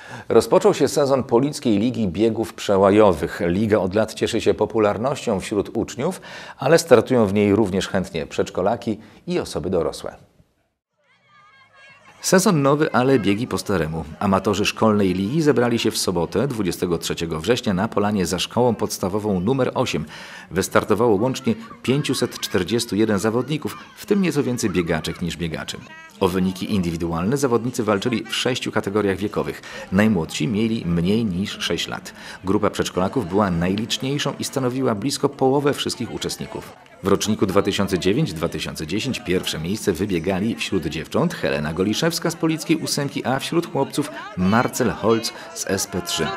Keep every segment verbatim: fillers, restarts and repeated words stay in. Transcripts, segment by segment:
Rozpoczął się sezon Polickiej Ligi Biegów Przełajowych. Liga od lat cieszy się popularnością wśród uczniów, ale startują w niej również chętnie przedszkolaki i osoby dorosłe. Sezon nowy, ale biegi po staremu. Amatorzy szkolnej ligi zebrali się w sobotę, dwudziestego trzeciego września, na polanie za szkołą podstawową numer osiem. Wystartowało łącznie pięćset czterdzieści jeden zawodników, w tym nieco więcej biegaczek niż biegaczy. O wyniki indywidualne zawodnicy walczyli w sześciu kategoriach wiekowych. Najmłodsi mieli mniej niż sześć lat. Grupa przedszkolaków była najliczniejszą i stanowiła blisko połowę wszystkich uczestników. W roczniku dwa tysiące dziewiątym do dwa tysiące dziesiątego pierwsze miejsce wybiegali wśród dziewcząt Helena Goliszewska z Polickiej ósemki, a wśród chłopców Marcel Holz z S P trzy.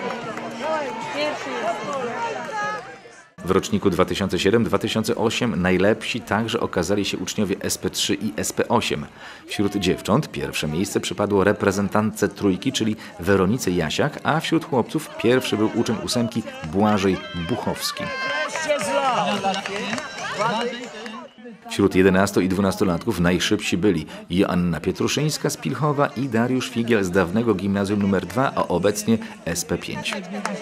W roczniku dwa tysiące siódmym do dwa tysiące ósmego najlepsi także okazali się uczniowie S P trzy i S P osiem. Wśród dziewcząt pierwsze miejsce przypadło reprezentantce trójki, czyli Weronice Jasiak, a wśród chłopców pierwszy był uczeń ósemki Błażej Buchowski. Wśród jedenasto- i dwunastolatków najszybsi byli Joanna Pietruszyńska z Pilchowa i Dariusz Figiel z dawnego gimnazjum numer dwa, a obecnie S P pięć.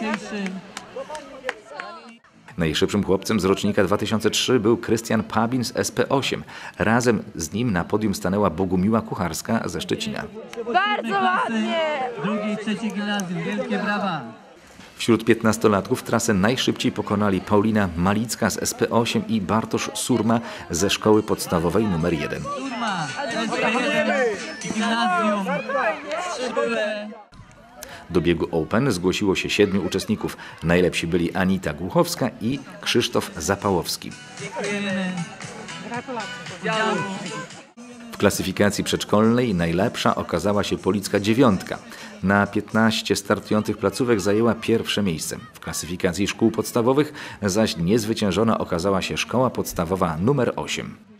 Najszybszym chłopcem z rocznika dwa tysiące trzeciego był Krystian Pabin z S P osiem. Razem z nim na podium stanęła Bogumiła Kucharska ze Szczecina. Bardzo ładnie! Drugie i trzecie gimnazjum, wielkie brawa! Wśród piętnastolatków trasę najszybciej pokonali Paulina Malicka z S P osiem i Bartosz Surma ze szkoły podstawowej numer jeden. Surma, S P jeden, gimnazjum, szkole. Do biegu Open zgłosiło się siedmiu uczestników. Najlepsi byli Anita Głuchowska i Krzysztof Zapałowski. Dziękujemy. W klasyfikacji przedszkolnej najlepsza okazała się Policka dziewiątka. Na piętnaście startujących placówek zajęła pierwsze miejsce. W klasyfikacji szkół podstawowych zaś niezwyciężona okazała się szkoła podstawowa numer osiem.